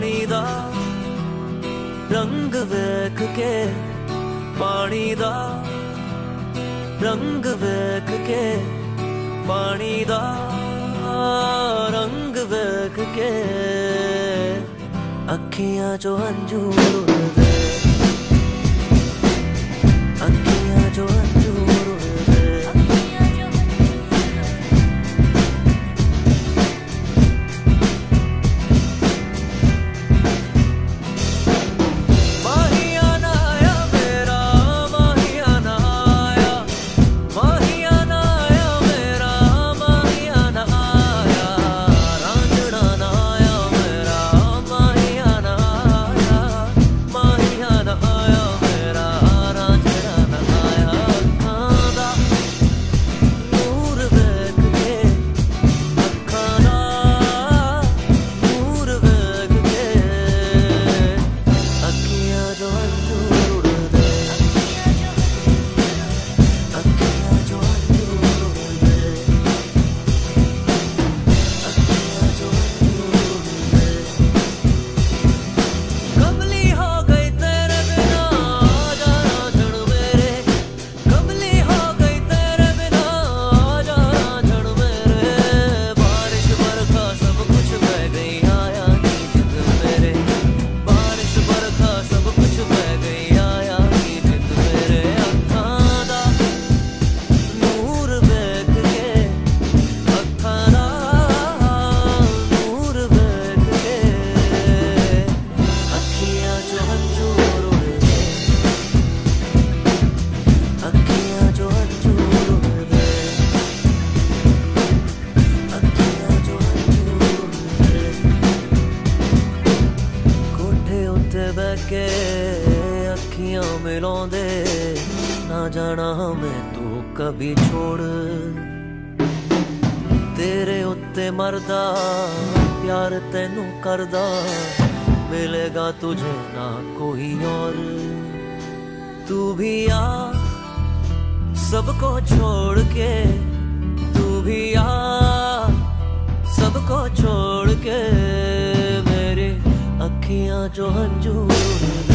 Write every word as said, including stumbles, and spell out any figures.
पानी दा रंग वेख के, पानी दा रंग वेख के, पानी दा रंग वेख के, अखियां चो हंझू रुलदे, अखियां चो हंझू रुलदे। माहिया ना आया मेरा, माहिया ना आया, माहिया ना आया मेरा, माहिया ना आया, रांझना ना आया मेरा, माहिया ना आया, माहिया ना आया मेरा, रांझना ना आया। अखां दा नूर वेख के, अखां दा नूर वेख के, अखियां जो हंझू रुलदे, अखियां जो हंझू रुलदे, अखियां जो हंझू रुलदे। कमली हो गई तेरे बिना आजा रांझण मेरे, कमली हो गई तेरे बिना आजा रांझण मेरे। बारिश बरखा सब कुछ बह गई आया नी जिंद मेरे, बारिश बरखा सब कुछ बह गई आया नी जिंद मेरे। अखां दा नूर वेख के, अखां दा नूर वेख के, अखियां चो हंझू रुलदे, अखियां चो हंझू रुलदे, अखियां चो हंझू रुलदे। कोठे उत्ते बह के अखियां मिलाउंदे, ना जाना मैं तू कभी छोड़, तेरे उत्ते मरदा प्यार तैनू करदा, मिलेगा तुझे ना कोई और। तू भी आ सबको छोड़ के, तू भी आ सबको छोड़ के, मेरी अखियां जो हंझू रुलदे।